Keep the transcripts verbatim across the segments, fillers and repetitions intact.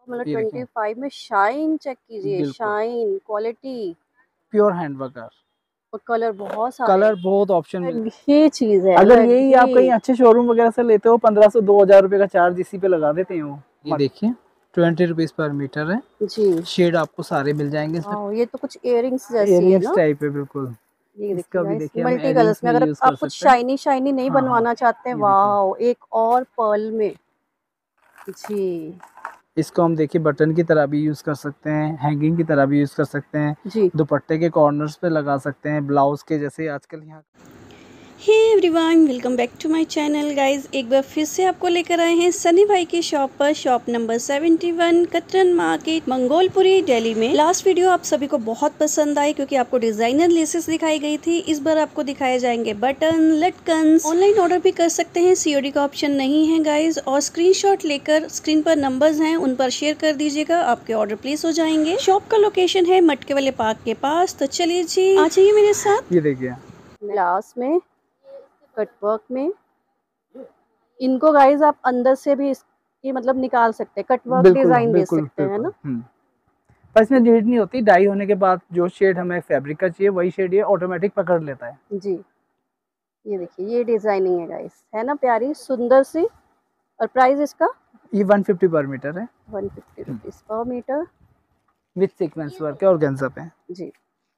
मतलब twenty five में shine check कीजिए, shine quality, pure hand work और कलर बहुत सारे, कलर बहुत ऑप्शन। ये चीज है, अगर यही आप कहीं अच्छे शोरूम वगैरह से लेते हो पंद्रह सौ दो हजार रुपए का चार्ज इसी पे लगा देते हो। ये देखिए ट्वेंटी रुपीज पर मीटर है जी। शेड आपको सारे मिल जाएंगे इसमें। ये तो कुछ इयरिंग्स जैसी है ना, टाइप है बिल्कुल। ये इसका भी देखिए मल्टी कलर्स में। अगर आप कुछ शाइनी शाइनी नहीं बनवाना चाहते हैं, वाओ, एक और पर्ल में जी। इसको हम देखिए बटन की तरह भी यूज कर सकते हैं, हैंगिंग की तरह भी यूज कर सकते हैं जी। दुपट्टे के कॉर्नर्स पे लगा सकते हैं, ब्लाउज के जैसे आजकल यहाँ। Hey everyone, welcome back to my channel guys. एक बार फिर से आपको लेकर आए हैं सनी भाई की शॉप पर, शॉप नंबर इकहत्तर, कतरन मार्केट, मंगोलपुरी, दिल्ली में। लास्ट वीडियो आप सभी को बहुत पसंद आई क्योंकि आपको डिजाइनर लेसेस दिखाई गई थी। इस बार आपको दिखाए जाएंगे बटन, लटकन। ऑनलाइन ऑर्डर भी कर सकते हैं, सीओडी का ऑप्शन नहीं है गाइज। और स्क्रीनशॉट लेकर स्क्रीन पर नंबर्स हैं उन पर शेयर कर दीजिएगा, आपके ऑर्डर प्लेस हो जाएंगे। शॉप का लोकेशन है मटके वाले पार्क के पास। तो चलिए जी, आ जाइए मेरे साथ। ये देखिए ग्लास में कटवर्क में, इनको गाइज आप अंदर से भी इसकी मतलब निकाल सकते हैं, कटवर्क डिजाइन दे सकते हैं ना। पर इसमें नीड नहीं होती, डाई होने के बाद जो शेड हमें फैब्रिक का चाहिए वही शेड ये ऑटोमेटिक पकड़ लेता है जी। ये देखिए ये डिजाइनिंग है गाइज, है ना प्यारी सुंदर सी। और प्राइस इसका ये एक सौ पचास पर मीटर है, एक सौ पचास रुपीस पर मीटर विद सीक्वेंस वर्क और ऑर्गेन्जा पे जी।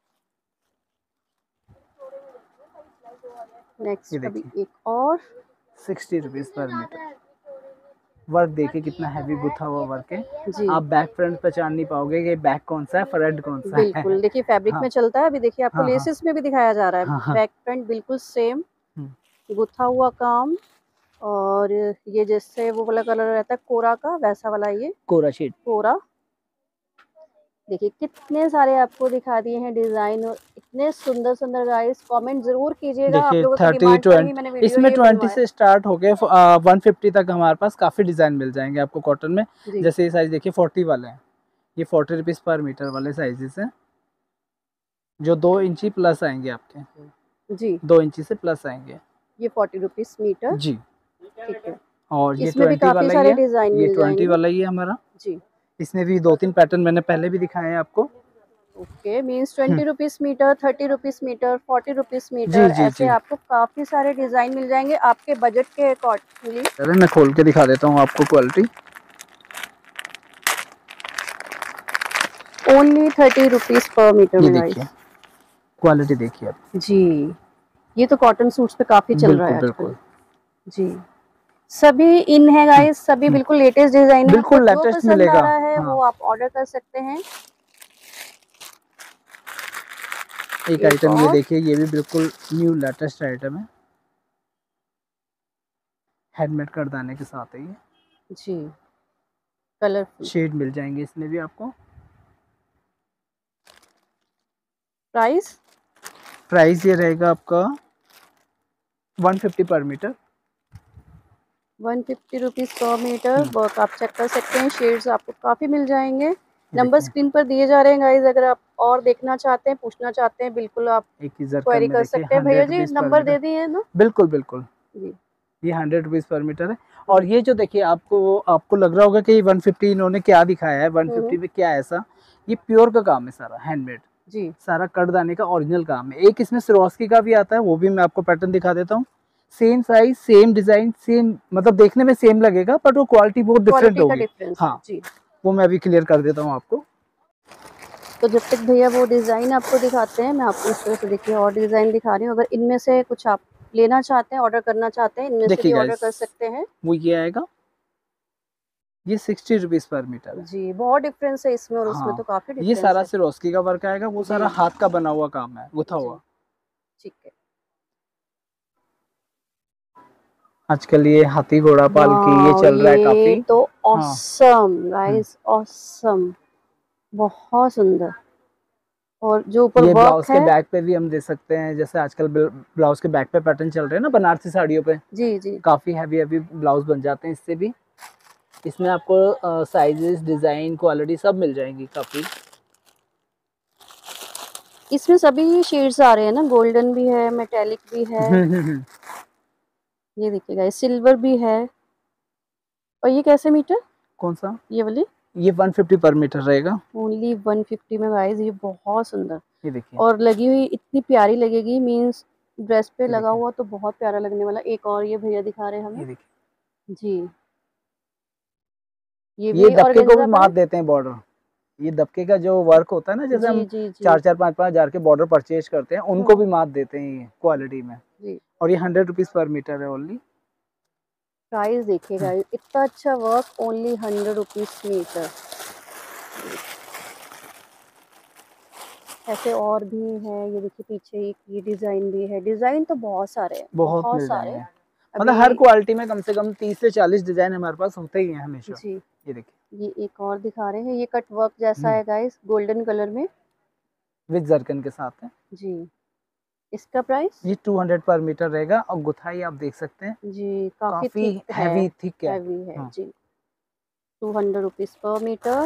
नेक्स्ट अभी एक और साठ रुपीस पर मीटर। वर्क देखिए कितना हैवी गुथा हुआ वर्क है जी। आप बैक फ्रंट पहचान नहीं पाओगे कि बैक कौन सा है फ्रंट कौन सा है। बिल्कुल देखिए फैब्रिक हाँ। में चलता है। अभी देखिए आपको हाँ, लेसेस हाँ। में भी दिखाया जा रहा है, हाँ, बैक फ्रंट बिल्कुल सेम गुथा हुआ काम। और ये जैसे वो वाला कलर रहता है कोरा का, वैसा वाला ये कोरा शेड कोरा। देखिए कितने सारे आपको दिखा दिए हैं डिजाइन, और इतने सुंदर सुंदर गाइस। कमेंट जरूर कीजिएगा आप लोगों की डिमांड पर ही मैंने वीडियो इसमें बीस से स्टार्ट हो गए एक सौ पचास तक हमारे पास काफी डिजाइन मिल जाएंगे आपको कॉटन में। जैसे ये साइज देखिए चालीस वाले हैं, ये चालीस रुपीस पर मीटर वाले साइजेस हैं जो दो इंची प्लस आएंगे आपके जी। दो इंची से प्लस आएंगे, ये चालीस रुपीस मीटर जी। ठीक है। और ये इसमें भी काफी सारे डिजाइन ये बीस वाला ही है हमारा जी। इसमें भी दो तीन पैटर्न मैंने पहले भी दिखाए हैं आपको। Okay, means twenty rupees metre, thirty rupees metre, forty rupees metre, ऐसे आपको काफी सारे डिजाइन मिल जाएंगे आपके बजट के अकॉर्डिंगली। चलिए मैं खोल के दिखा देता हूँ आपको क्वालिटी। ओनली थर्टी रुपीस पर मीटर में देखिए क्वालिटी देखिए आप जी। ये तो कॉटन सूट्स पे काफी चल रहा है आजकल जी। सभी इन है गाइस, सभी बिल्कुल लेटेस्ट डिजाइन है, बिल्कुल लेटेस्ट मिलेगा है हाँ। वो आप ऑर्डर कर सकते हैं। एक आइटम ये देखिए, ये भी बिल्कुल न्यू लेटेस्ट आइटम है, हैंडमेड करदाने के साथ है ये जी। कलर शेड मिल जाएंगे इसमें भी आपको। प्राइस प्राइस ये रहेगा आपका एक सौ पचास पर मीटर, एक सौ पचास रुपीस पर मीटर। वर्क आप चेक कर सकते हैं, शेड्स आपको काफी मिल जाएंगे। नंबर स्क्रीन पर दिए जा रहे हैं गाइस, अगर आप और देखना चाहते हैं, पूछना चाहते हैं, बिल्कुल आप क्वेरी कर सकते हैं। भैया जी नंबर दे दिए ना। बिल्कुल बिल्कुल जी। ये हंड्रेड रुपीज पर मीटर है। और ये जो देखिए आपको आपको लग रहा होगा कि वन फिफ्टी इन्होंने क्या दिखाया है, वन फिफ्टी में क्या है ऐसा, ये प्योर का काम है सारा, हैंडमेड जी। सारा करदाने का ओरिजिनल काम है। एक इसमें सिरोस्की का भी आता है, वो भी मैं आपको पैटर्न दिखा देता हूँ। Same size same design same, मतलब देखने में सेम लगेगा बट वो क्वालिटी बहुत डिफरेंट होगी। हाँ जी, वो मैं अभी क्लियर कर देता हूँ आपको। तो जब तक भैया वो डिजाइन आपको दिखाते हैं, मैं आपको इस तरह से देखिए और डिजाइन दिखा रही हूँ। अगर इनमें से कुछ आप लेना चाहते हैं, ऑर्डर करना चाहते हैं, इनमें से भी ऑर्डर कर सकते हैं। वो ये आएगा, ये सिक्सटी रुपीस पर मीटर है जी। बहुत डिफरेंस है इसमें और हाँ, उसमें तो काफी डिफरेंस। ये सारा सिरोस्की का वर्क आएगा, वो सारा हाथ का बना हुआ काम है, गुथा हुआ। ठीक है। आजकल ये हाथी घोड़ा पालकी ये चल रहा है काफी, तो ऑसम गाइस, ऑसम, बहुत सुंदर। और जो ऊपर ये ब्लाउज के बैक पे भी हम दे सकते हैं, जैसे आजकल ब्लाउज के बैक पे पैटर्न चल रहे हैं ना बनारसी साड़ियों पे जी जी, काफी हैवी हैवी ब्लाउज बन जाते हैं इससे भी। इसमें आपको साइजेस डिजाइन क्वालिटी सब मिल जाएंगी काफी। इसमें सभी शेड्स आ रहे हैं ना, गोल्डन भी है, मेटेलिक भी है। ये देखिएगा सिल्वर भी है। और ये कैसे मीटर, कौन सा ये वाली ये वन फिफ्टी पर मीटर रहेगा। ओनली वन फिफ्टी में गाइस, ये बहुत सुंदर। ये देखिए, और लगी हुई इतनी प्यारी लगेगी, मींस ड्रेस पे लगा हुआ तो बहुत प्यारा लगने वाला। एक और ये भैया दिखा रहे हैं हमें। ये देखिए जी, ये, ये भी दबके को भी ऑर्गेन्जा मात पे। देते हैं बॉर्डर। ये दबके का जो वर्क होता है ना, जैसे जी हम जी जी चार चार पाँच पाँच हजार के बॉर्डर परचेज करते हैं, उनको भी मात देते हैं ये क्वालिटी में। जी। और ये हंड्रेड रुपीज पर मीटर है ओनली। प्राइस देखिएगा, इतना अच्छा work, only hundred rupees metre. ऐसे और भी है, ये देखिए पीछे एक ये डिजाइन भी है। डिजाइन तो बहुत सारे हैं, बहुत, बहुत मिल सारे। जाएंगे, मतलब हर क्वालिटी में कम से कम तीस से चालीस डिजाइन हमारे पास होते ही हैं हमेशा। जी, ये देखिए, ये एक और दिखा रहे हैं, ये कट वर्क जैसा है गाइस, गोल्डन कलर में विद जरकन के साथ है। जी। इसका प्राइस ये टू हंड्रेड पर मीटर रहेगा। और गुथाई आप देख सकते हैं जी, काफी, काफी थिक हैवी है, थिक है। हैवी है हाँ। जी। टू हंड्रेड रुपीज पर मीटर।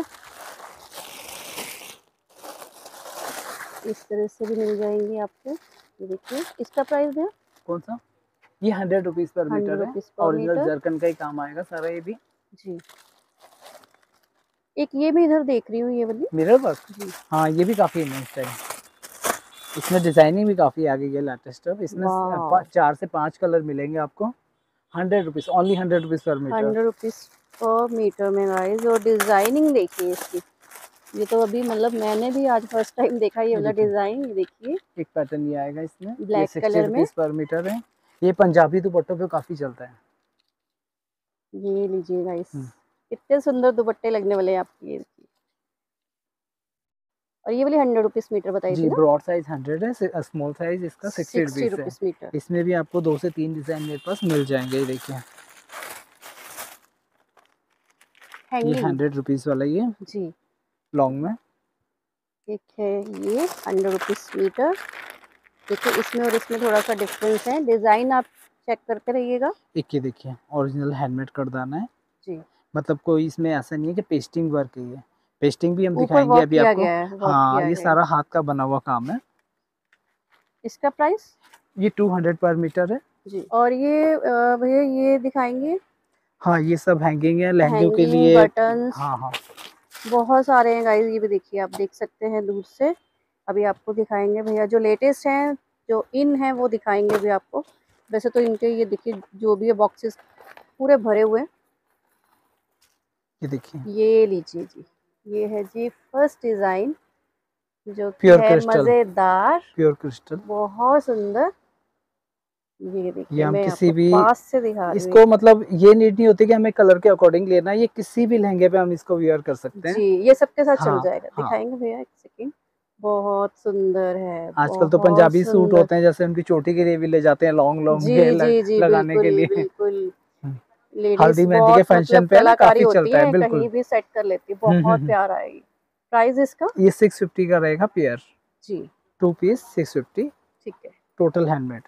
इस तरह से भी मिल जाएंगे आपको। ये देखिए, इसका प्राइस है कौन सा? ये हंड्रेड रुपीज पर हंड्रेड मीटर है। रुपीज पर ओरिजिनल मीटर जरकन का ही काम आएगा सारा ये भी। जी। एक ये भी इधर देख रही हूँ, ये वाली मिरर वर्क जी। हाँ, ये भी काफी इमेज है। इसमें डिजाइनिंग भी काफी आ गई है लेटेस्ट। इसमें चार से पांच कलर मिलेंगे आपको। Hundred rupees only, hundred rupees पर मीटर। हंड्रेड रुपीज पर मीटर में गाइस। और डिजाइनिंग देखिए इसकी, ये तो अभी मतलब मैंने भी आज फर्स्ट टाइम देखा ये वाला डिजाइन। ये देखिए, एक पैटर्न ये आएगा इसमें, ब्लैक कलर में। पर मीटर है। ये पंजाबी दुपट्टों पे काफी चलता है। ये लीजिए गाइस, कितने सुंदर दुपट्टे लगने वाले हैं आपके। ये और ये वाली हंड्रेड रुपीज मीटर बताई थी ना? ब्रॉड साइज हंड्रेड है, स्मॉल साइज इसका सिक्सटी रुपीज मीटर। इसमें भी आपको दो से तीन डिजाइन मेरे पास मिल जाएंगे। ये देखिए, ये हंड्रेड रुपीज वाला ये जी लॉन्ग में। एक है ये हंड्रेड रुपीज मीटर। देखिए इसमें और इसमें थोड़ा सा डिफरेंस है। डिजाइन आप चेक करते रहिएगा। एक ये देखिए, ओरिजिनल हैंडमेड करदाना है जी, मतलब कोई इसमें ऐसा नहीं है कि पेस्टिंग वर्क है। ये पेस्टिंग भी हम दिखाएंगे अभी आपको। हाँ, ये सारा हाथ का बना हुआ काम है। इसका प्राइस ये टू हंड्रेड पर मीटर है जी। और ये भैया ये दिखाएंगे। हाँ, ये सब हैंगिंग है लहंगे के लिए। बटन हाँ हाँ, बहुत सारे हैं गाइस। ये भी देखिए, आप देख सकते हैं दूर से। अभी आपको दिखाएंगे भैया जो लेटेस्ट हैं, जो इन है वो दिखाएंगे अभी आपको। वैसे तो इनके ये देखिए जो भी है बॉक्सेस पूरे भरे हुए हैं। ये देखिए, ये लीजिए जी, ये है जी फर्स्ट डिजाइन जो प्योर है क्रिस्टल, मजेदार, प्योर क्रिस्टल, बहुत सुंदर। ये देखिए, हम मैं किसी आपको भी पास से दिखा रही इसको मतलब ये नीड नहीं होती कि हमें कलर के अकॉर्डिंग लेना है। ये किसी भी लहंगे पे हम इसको वियर कर सकते हैं जी। ये सबके साथ हाँ, चल जाएगा। हाँ। दिखाएंगे भैया एक सेकंड। बहुत सुंदर है। आजकल तो बहुत पंजाबी सूट होते हैं, जैसे उनकी चोटी के लिए भी ले जाते हैं लॉन्ग लॉन्ग जी लग, जी जी लगाने के बिल्कुल लिए। बिल्कुल। लेडीज हल्दी मेहंदी के बहुत फंक्शन मतलब पे ना कलाकारी काफी होती चलता है। है, बिल्कुल, कहीं भी सेट कर लेती है। बहुत प्यारा है ये। प्राइस इसका ये सिक्स फिफ्टी का रहेगा पेयर जी। टू पीस सिक्स फिफ्टी ठीक है, टोटल हैंडमेड।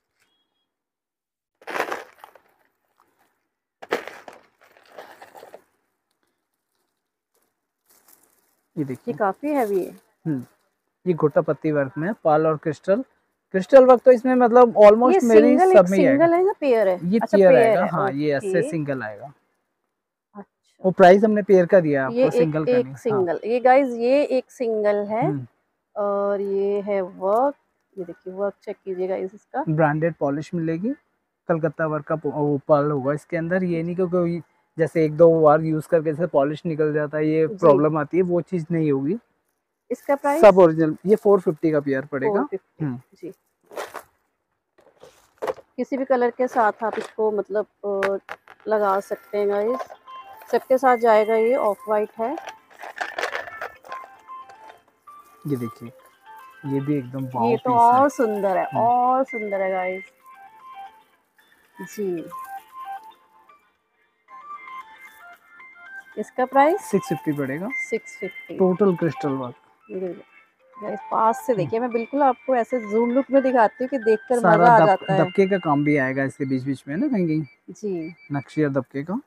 ये देखिए, काफी हैवी है। हम्म ये गोटा पत्ती वर्क में पाल और क्रिस्टल क्रिस्टल वर्क तो इसमें मतलब ऑलमोस्ट मेरी सब में ही आएगा। सिंगल है ना पेयर है? ये अच्छा, पेयर पेयर आएगा है। हाँ, ये ऐसे ओके, सिंगल आएगा। अच्छा, वो प्राइस हमने पेयर का दिया ये आपको, सिंगल एक, का एक नहीं। सिंगल हाँ। ये गाइस, ये एक सिंगल है। हम्म और ये है वर्क। ये देखिए वर्क चेक कीजिएगा इसका। ब्रांडेड पॉलिश मिलेगी, कलकत्ता वर्क का पर्ल होगा इसके अंदर। ये नहीं क्योंकि जैसे एक दो बार यूज करके जैसे पॉलिश निकल जाता है, ये प्रॉब्लम आती है, वो चीज नहीं होगी। इसका प्राइस सब ओरिजिनल। ये फोर फिफ्टी का पेयर पड़ेगा। फोर फिफ्टी जी। किसी भी कलर के साथ आप इसको मतलब लगा सकते हैं गाइस। सबके साथ जाएगा। ये ऑफ वाइट है। ये देखिए, ये भी एकदम वाव ये तो पीस और है। सुंदर है, और सुंदर है गाइस जी। इसका प्राइस सिक्स फिफ्टी पड़ेगा, six fifty total crystal work. Guys पास से देखिए, मैं बिल्कुल आपको ऐसे जूम लुक में दिखाती हूँ कि देखकर सारा मजा आ दब, जाता है। दबके का काम भी आएगा इसके बीच बीच में ना कहीं जी। नक्शी और दबके का।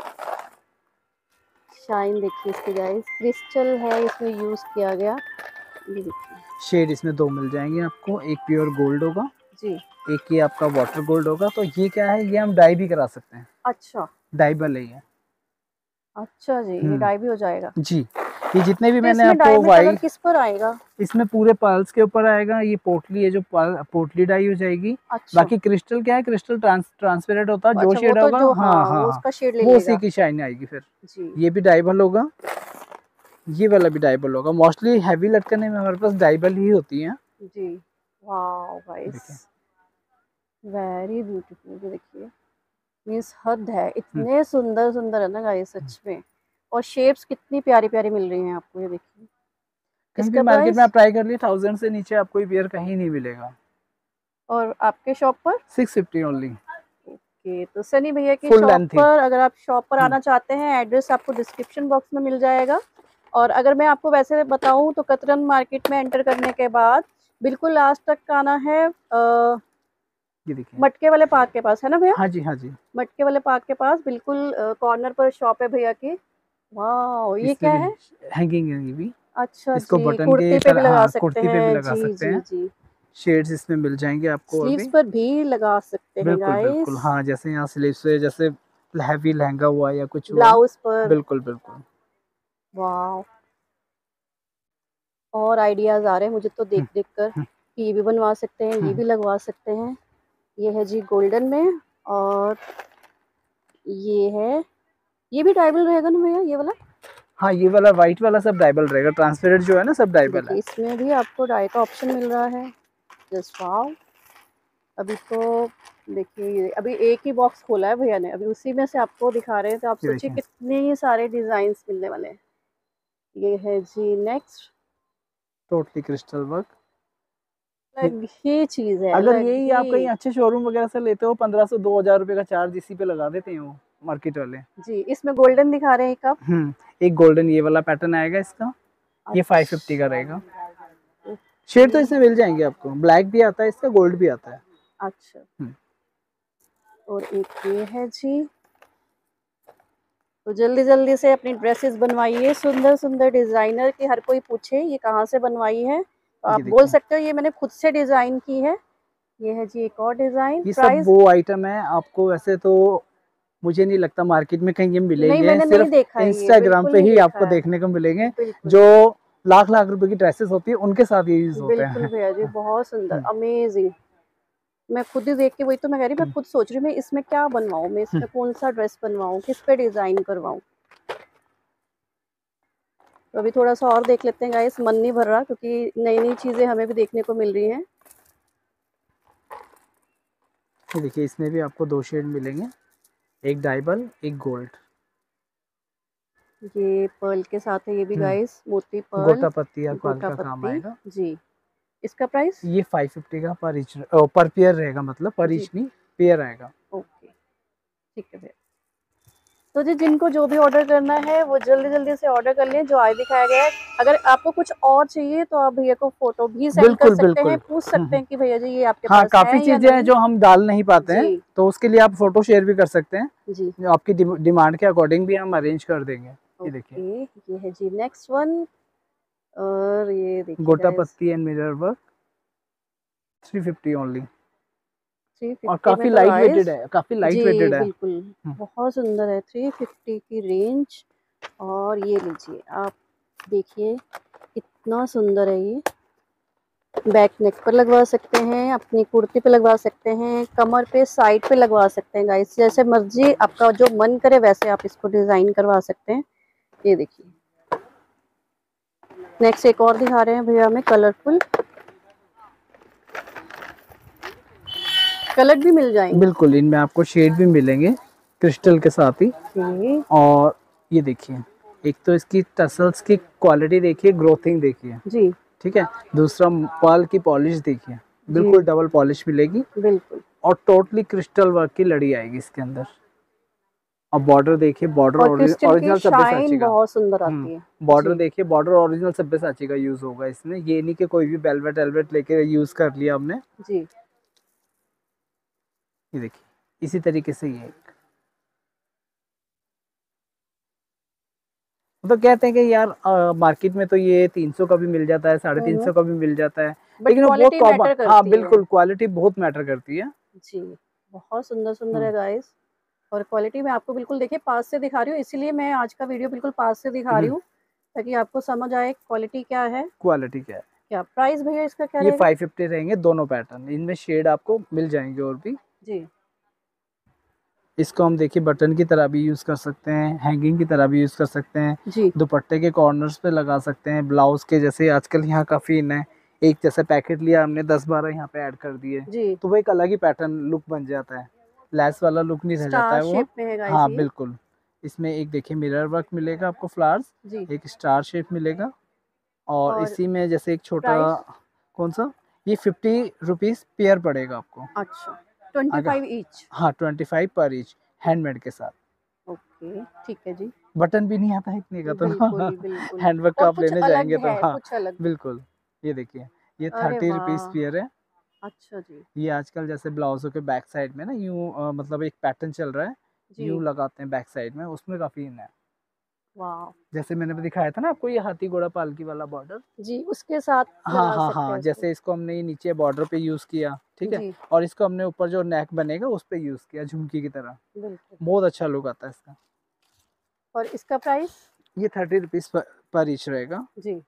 शाइन देखिए इसकी गाइस, क्रिस्टल है इसमें यूज किया गया। ये देखिए शेड इसमें दो मिल जाएंगे आपको, एक प्योर गोल्ड होगा जी, एक ये आपका वाटर गोल्ड होगा। तो ये क्या है, ये हम डाई भी करा सकते हैं। अच्छा, डाइबल है ये। अच्छा जी, ये डाई भी हो जाएगा जी। ये जितने भी तो मैंने आपको वाइट किस पर आएगा? इसमें पूरे पर्ल्स के ऊपर आएगा। ये पोटली है जो पोटली डाई हो जाएगी। अच्छा। बाकी क्रिस्टल क्या है, क्रिस्टल ट्रांस, ट्रांसपेरेंट होता है। अच्छा, जो शेड होगा तो हाँ हाँ, हाँ वो उसका शेड ले वो उसी की शाइन आएगी फिर जी। ये भी डाइबल होगा, ये वाला भी डाइबल होगा। मोस्टली हैवी लटकने में हमारे पास डाइबल ही होती है जी। Wow guys, very beautiful. देखिए मीन्स हद है, इतने सुंदर सुंदर है ना गाइस सच में। और शेप्स कितनी प्यारी प्यारी मिल रही हैं आपको, ये देखिए। कहीं भी मार्केट में आप ट्राई कर लिए, थाउजेंड से नीचे आपको ये वेयर कहीं नहीं मिलेगा। और आपके शॉप पर सिक्स फिफ्टी ओनली। ओके, तो सनी भैया की शॉप पर अगर आप शॉप पर आना चाहते हैं, एड्रेस आपको डिस्क्रिप्शन बॉक्स में मिल जाएगा। और अगर मैं आपको वैसे बताऊं तो कतरन मार्केट में एंटर करने के बाद बिल्कुल लास्ट तक आना है। आ, ये देखिए मटके वाले पार्क के पास है ना भैया? हाँ जी हाँ जी, मटके वाले पार्क के पास बिल्कुल कॉर्नर पर शॉप है भैया की। वाह, ये क्या है? हैंगिंग है ये भी। अच्छा, इसको बटन कुर्ती पे भी लगा सकते हैं। पे भी लगा सकते हैं जी। शेड्स इसमें मिल जाएंगे आपको। स्लीव्स पर भी लगा सकते हैं बिल्कुल गाइस। बिल्कुल हाँ, जैसे यहाँ स्लीव्स पे जैसे हैवी लहंगा हुआ या कुछ ब्लाउज पर। बिल्कुल बिल्कुल। वाह, और आइडियाज आ रहे हैं मुझे तो देख देख कर कि ये भी बनवा सकते हैं, ये भी लगवा सकते हैं। ये है जी गोल्डन में, और ये है, ये भी डाइबल रहेगा ना भैया ये वाला? हाँ, ये वाला व्हाइट वाला सब डाइबल रहेगा। ट्रांसपेरेंट जो है ना सब डाइबल है। इसमें भी आपको डाई का ऑप्शन मिल रहा है। Just wow. अभी तो देखिए, अभी एक ही बॉक्स खोला है भैया ने, अभी उसी में से आपको दिखा रहे हैं, तो आप सोचिए कितने सारे डिजाइन्स मिलने वाले हैं। ये है जी नेक्स्ट, टोटली क्रिस्टल वर्क। ये चीज है। अगर यही आप कहीं अच्छे शोरूम वगैरह से लेते हो, पंद्रह सौ दो हजार रुपए का चार्ज इसी पे लगा देते हैं वो मार्केट वाले जी। इसमें गोल्डन दिखा रहे हैं कब? हम्म एक गोल्डन ये वाला पैटर्न आएगा इसका। अच्छा। ये फाइव फिफ्टी का रहेगा। शेड तो इसमें मिल जाएंगे आपको, ब्लैक भी आता है इसका, गोल्ड भी आता है। अच्छा। और एक ये है जी। तो जल्दी जल्दी से अपनी ड्रेसेस बनवाइए, सुंदर सुंदर डिजाइनर की। हर कोई पूछे ये कहाँ से बनवाई है, तो आप बोल सकते हो ये मैंने खुद से डिजाइन की है। ये है जी एक और डिजाइन। ये सब वो आइटम है, आपको वैसे तो मुझे नहीं लगता मार्केट में कहीं ये मिलेंगे। नहीं, मैंने सिर्फ नहीं देखा है, इंस्टाग्राम पे ही आपको देखने को मिलेंगे। जो लाख लाख रुपए की ड्रेसेस होती है उनके साथ ये यूज होते हैं। बिल्कुल भैया जी, बहुत सुंदर, अमेजिंग। मैं खुद ही देख के, वही तो मैं कह रही, मैं खुद सोच रही हूँ मैं इसमें क्या बनवाऊँ, मैं इसमें कौन सा ड्रेस बनवाऊँ, किस पे डिजाइन करवाऊँ। तो अभी थोड़ा सा और देख लेते हैं गाइस, मन नहीं भर रहा क्योंकि नई नई चीजें हमें भी देखने को मिल रही हैं। ये देखिए इसमें भी आपको दो शेड मिलेंगे, एक डाइबल एक गोल्ड। ये पर्ल के साथ है ये भी गाइस, मोती पर्ल, गोटा पत्ती और पर्ल का काम आएगा जी। इसका प्राइस ये फाइव फिफ्टी का पर ईच पर पेयर रहेगा, मतलब पर ईच नहीं पेयर आएगा। ओके ठीक है भैया। तो जी जिनको जो भी ऑर्डर करना है वो जल्दी जल्दी से ऑर्डर कर लें, जो आज दिखाया गया है। अगर आपको कुछ और चाहिए तो आप भैया को फोटो भी सेंड कर सकते हैं, पूछ सकते हैं कि भैया जी ये आपके हाँ, पास काफी चीजें हैं जो हम डाल नहीं पाते हैं, तो उसके लिए आप फोटो शेयर भी कर सकते हैं जी। आपकी डिमांड के अकॉर्डिंग भी हम अरेंज कर देंगे। ये देखिए ये है जी नेक्स्ट वन, और ये देखिए gota patti and mirror work, three fifty only. और काफी लाइट वेटेड है, काफी लाइट वेटेड है, बिल्कुल बहुत सुंदर है। थ्री फिफ्टी की रेंज। और ये लीजिए आप देखिए कितना सुंदर है ये। बैक नेक पर लगवा सकते हैं, अपनी कुर्ती पे लगवा सकते हैं, कमर पे, साइड पे लगवा सकते हैं गाइस, जैसे मर्जी आपका जो मन करे वैसे आप इसको डिजाइन करवा सकते हैं। ये देखिए नेक्स्ट एक और दिखा रहे हैं भैया हमें, कलरफुल कलर भी मिल जाएंगे। बिल्कुल, इनमें आपको शेड भी मिलेंगे क्रिस्टल के साथ ही। और ये देखिए एक तो इसकी टसल्स की क्वालिटी देखिए, ग्रोथिंग देखिए जी, ठीक है। दूसरा पर्ल की पॉलिश देखिए, बिल्कुल डबल पॉलिश मिलेगी बिल्कुल। और टोटली क्रिस्टल वर्क की लड़ी आएगी इसके अंदर। और बॉर्डर देखिए, बॉर्डर ओरिजिनल सब्यसाची का बहुत सुंदर आती है। बॉर्डर देखिए, बॉर्डर ओरिजिनल सब्यसाची का यूज होगा इसमें, ये नहीं कि कोई भी वेलवेट वेलवेट लेके यूज कर लिया हमने जी। ये देखिए इसी तरीके से ये तो कहते हैं कि यार आ, मार्केट में तो ये तीन सौ का भी मिल जाता है, साढ़े तीन सौ का भी मिल जाता है, लेकिन वो बहुत कॉमन। हाँ बिल्कुल, क्वालिटी बहुत मैटर करती है जी। बहुत सुंदर सुंदर है गाइस। और क्वालिटी मैं आपको बिल्कुल देखिए पास से दिखा रही हूँ, इसीलिए मैं आज का वीडियो बिल्कुल पास से दिखा रही हूँ ताकि आपको समझ आए क्वालिटी क्या है। क्वालिटी क्या है। क्या प्राइस भैया इसका क्या ये रहेगा? फाइव फिफ्टी रहेंगे दोनों पैटर्न, इनमें शेड आपको मिल जाएंगे और भी जी। इसको हम देखिए बटन की तरह भी यूज कर सकते हैं, हैंगिंग की तरह भी यूज कर सकते हैं जी। दुपट्टे के कॉर्नर्स पे लगा सकते हैं, ब्लाउज के जैसे आजकल यहाँ काफी इन है, एक जैसे पैकेट लिया हमने दस बारह यहाँ पे ऐड कर दिए तो वो एक अलग ही पैटर्न लुक बन जाता है, लैस वाला लुक नहीं रह जाता है वो। शेप में है गाइस हाँ ये। बिल्कुल, इसमें एक देखिए मिरर वर्क मिलेगा आपको, फ्लावर्स, एक स्टार शेप मिलेगा और, और इसी में जैसे एक छोटा कौन सा, ये फिफ्टी रुपीज पेयर पड़ेगा आपको। अच्छा, ट्वेंटी फाइव ईच। हाँ ट्वेंटी फाइव पर ईच, हैंडमेड के साथ। ओके ठीक है जी। बटन भी नहीं आता है इतने का तो हैंडवर्क का आप लेने जाएंगे तो हाँ बिल्कुल। ये देखिए ये थर्टी रुपीज पेयर है। अच्छा जी। ये आजकल जैसे ब्लाउजों के बैक साइड में ना यूं मतलब एक पैटर्न चल रहा है, यूं लगाते हैं बैक साइड में, उसमें काफी इन है। वाह। जैसे मैंने दिखाया था ना आपको ये हाथी घोड़ा पालकी वाला बॉर्डर जी, उसके साथ हाँ हाँ हाँ, जैसे इसको हमने नीचे बॉर्डर पे यूज किया, ठीक है, और इसको हमने ऊपर जो नेक बनेगा उस पे यूज किया झुमकी की तरह, बहुत अच्छा लुक आता है इसका। और इसका प्राइस ये थर्टी रुपीज पर ईच रहेगा जी।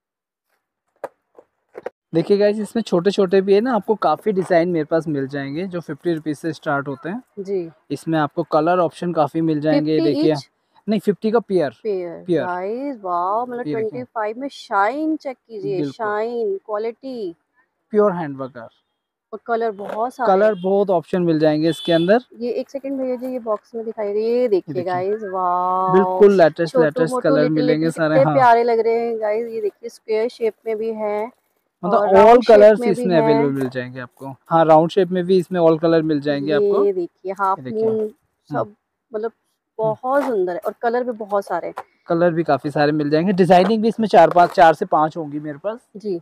देखिए गाइस इसमें छोटे छोटे भी है ना, आपको काफी डिजाइन मेरे पास मिल जाएंगे जो फिफ्टी रुपीज से स्टार्ट होते हैं जी। इसमें आपको कलर ऑप्शन काफी मिल जाएंगे, देखिए नहीं फिफ्टी का पेयर पेयर गाइस, वाओ, मतलब ट्वेंटी फाइव में शाइन चेक कीजिए, शाइन क्वालिटी प्योर हैंडवर्क और कलर बहुत सारे, कलर बहुत ऑप्शन मिल जाएंगे इसके अंदर। ये एक सेकंड भैया जी, ये बॉक्स में दिखाई दे, ये देखिए गाइस, वाओ बिल्कुल लेटेस्ट लेटेस्ट कलर मिलेंगे सारे, हाँ प्यारे लग रहे हैं गाइस। ये देखिए स्क्वायर शेप में भी है, मतलब ऑल कलर्स इसमें अवेलेबल मिल जाएंगे आपको। हाँ राउंड शेप में भी इसमें ऑल कलर मिल जाएंगे आपको। ये देखिए हाफ मून सब, मतलब बहुत सुंदर है और कलर भी बहुत सारे, कलर भी काफी सारे मिल जाएंगे। डिजाइनिंग भी इसमें चार पांच चार से पांच होंगी मेरे पास जी।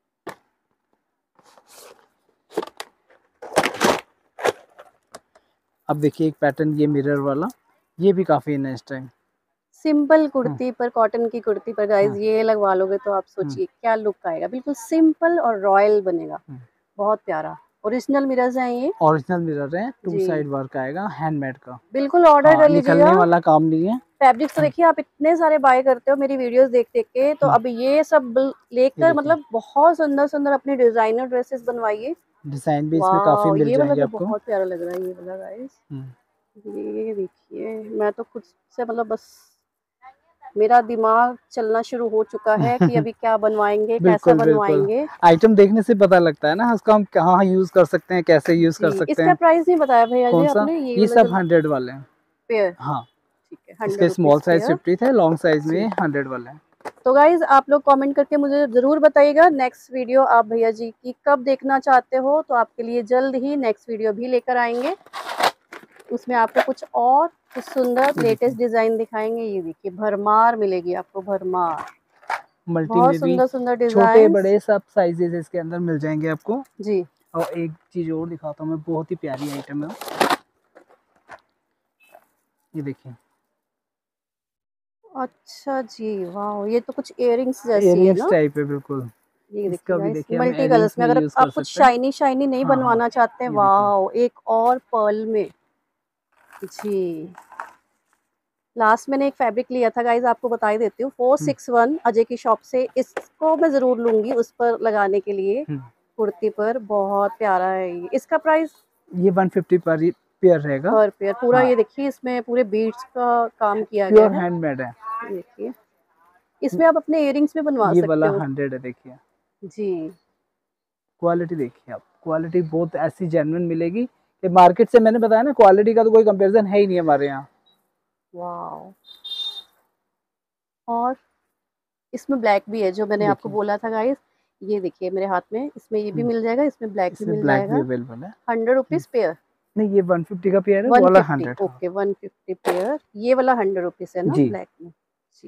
अब देखिए एक पैटर्न ये मिरर वाला, ये भी काफी है इस टाइम, सिंपल कुर्ती पर, कॉटन की कुर्ती पर गाइस ये लगवा लोगे तो आप सोचिए क्या लुक आएगा, बिल्कुल सिंपल और रॉयल बनेगा, बहुत प्यारा। ओरिजिनल मिरर्स हैं ये, ओरिजिनल मिरर है, टू साइड वर्क आएगा हैंडमेड का, बिल्कुल ऑर्डर हाँ, कर लीजिएगा, निकलने वाला काम नहीं है। फैब्रिक्स तो देखिए आप इतने सारे बाय करते हो मेरी वीडियोस देख देख के, तो अब ये सब लेकर मतलब बहुत सुंदर सुंदर अपनी डिजाइनर ड्रेसेस बनवाइए। डिजाइन भी इसमें काफी मिल जाएंगे आपको, बहुत प्यारा लग रहा है ये वाला गाइस। ये देखिए मैं तो खुद से मतलब बस मेरा दिमाग चलना शुरू हो चुका है कि अभी क्या बनवाएंगे, कैसे बनवाएंगे। आइटम देखने से पता लगता है ना उसका हम कहाँ यूज कर सकते हैं, कैसे यूज कर सकते हैं। इसका प्राइस नहीं बताया भैया जी आपने, ये, ये सब हंड्रेड वाले हैं पेयर, हाँ ठीक है। इसके स्मॉल साइज फिफ्टी थे, लॉन्ग साइज में हंड्रेड वाले हैं। तो गाइज आप लोग कमेंट करके मुझे जरूर बताइएगा नेक्स्ट वीडियो आप भैया जी की कब देखना चाहते हो, तो आपके लिए जल्द ही नेक्स्ट वीडियो भी लेकर आएंगे। उसमें आपको कुछ और कुछ सुंदर लेटेस्ट डिजाइन दिखाएंगे। ये देखिए भरमार मिलेगी आपको, भरमार, बहुत सुंदर सुंदर डिजाइन, छोटे बड़े सब साइजेस इसके अंदर मिल जाएंगे आपको जी। और एक चीज और दिखाता हूँ मैं, बहुत ही प्यारी आइटम है, ये देखिए। अच्छा जी, वाह, ये तो कुछ इयररिंग्स जैसी है ना, टाइप है बिल्कुल। ये देखिए मल्टी कलर्स में, अगर आप कुछ शाइनी शाइनी नहीं हाँ, बनवाना चाहते हैं, वाह, एक और पर्ल में जी। लास्ट मैंने एक फैब्रिक लिया था गाइज, आपको बता ही देती हूँ, फोर सिक्स वन अजय की शॉप से, इसको मैं जरूर लूंगी उस पर लगाने के लिए कुर्ती पर, बहुत प्यारा है ये। इसका प्राइस ये वन फिफ्टी पर पेयर रहेगा, पर पेयर पूरा हाँ। ये देखिए इसमें पूरे बीड्स का काम किया गया है, हैंडमेड है। देखिए इसमें आप अपने इयररिंग्स में बनवा सकते हो, ये वाला हंड्रेड है देखिए जी। क्वालिटी देखिए आप, क्वालिटी बहुत ऐसी जेन्युइन मिलेगी कि मार्केट से, मैंने बताया ना क्वालिटी का तो कोई कंपैरिजन है ही नहीं हमारे यहाँ। वाओ, और इसमें ब्लैक भी है जो मैंने आपको बोला था गाइस, ये देखिए मेरे हाथ में, इसमें ये भी मिल जाएगा, इसमें ब्लैक भी मिल जाएगा, हंड्रेड रुपीज पेयर नहीं, ये वन फिफ्टी का पेयर है, वो वाला hundred. Okay one fifty pair, ये वाला हंड्रेड रुपीज है ना ब्लैक में जी।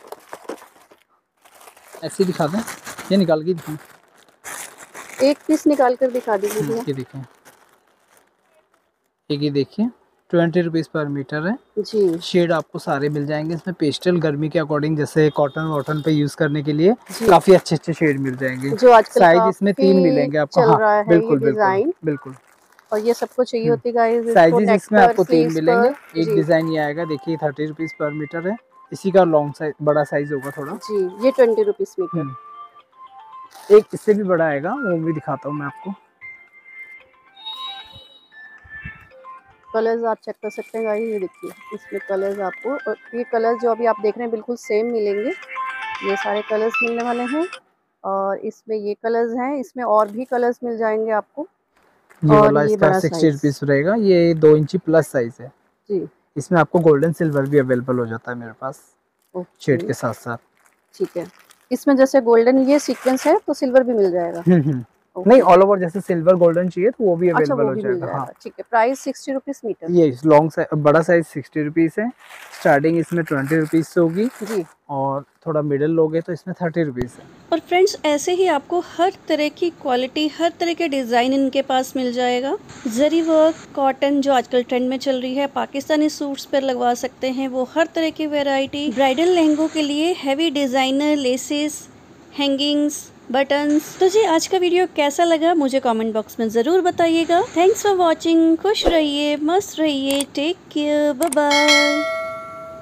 ऐसे दिखा दें, ये निकाल के दिखाएं, एक पीस निकाल कर दिखा दीजिए। ये देखिए, एक ये देखिए ट्वेंटी रुपीज पर मीटर है जी। शेड आपको सारे मिल जाएंगे इसमें, पेस्टल गर्मी के अकॉर्डिंग, जैसे कॉटन वॉटन पे यूज करने के लिए काफी अच्छे अच्छे शेड मिल जाएंगे, जो आजकल साइज इसमें तीन मिलेंगे आपको हाँ, बिल्कुल बिल्कुल बिल्कुल। और ये सबको चाहिए होती है गाइस। साइजेस इसमें आपको तीन मिलेंगे। एक डिजाइन ये आएगा, देखिए थर्टी रुपीज पर मीटर है, इसी का लॉन्ग साइज बड़ा साइज होगा थोड़ा जी, ये ट्वेंटी रुपीज मीटर। एक इससे भी बड़ा आएगा, वो भी दिखाता हूँ मैं आपको। कलर्स आप चेक कर सकते हैं गाइस, ये देखिए इसमें कलर्स आपको, और ये कलर्स जो अभी आप देख रहे हैं बिल्कुल सेम मिलेंगे, ये सारे कलर्स मिलने वाले हैं। और इसमें ये कलर्स हैं, इसमें और भी कलर्स मिल जाएंगे आपको। ये और वाला ये इसका सिक्सटी रुपीज रहेगा, ये दो इंची प्लस साइज है जी। इसमें आपको गोल्डन सिल्वर भी अवेलेबल हो जाता है मेरे पास शेड के साथ साथ। ठीक है, इसमें जैसे गोल्डन ये सीक्वेंस है तो सिल्वर भी मिल जाएगा। नहीं, ऑल ओवर जैसे सिल्वर गोल्डन चाहिए तो वो भी अवेलेबल अच्छा, हो जाएगा। हाँ ठीक है, प्राइस सिक्सटी रुपीज मीटर। ये लॉन्ग साइज बड़ा साइज सिक्सटी रुपीज है, स्टार्टिंग इसमें ट्वेंटी रुपीज से होगी जी, और थोड़ा मिडिल लोगे तो इसमें थर्टी रुपीज है। और फ्रेंड्स ऐसे ही आपको हर तरह की क्वालिटी, हर तरह के डिजाइन इनके पास मिल जाएगा। जरी वर्क, कॉटन जो आजकल ट्रेंड में चल रही है, पाकिस्तानी सूट्स पर लगवा सकते हैं, वो हर तरह की वेराइटी, ब्राइडल लहंगों के लिए heavy designer laces, hangings, buttons. तो जी आज का वीडियो कैसा लगा मुझे कमेंट बॉक्स में ज़रूर बताइएगा। थैंक्स फॉर वॉचिंग, खुश रहिए, मस्त रहिए, टेक केयर, बाय बाय।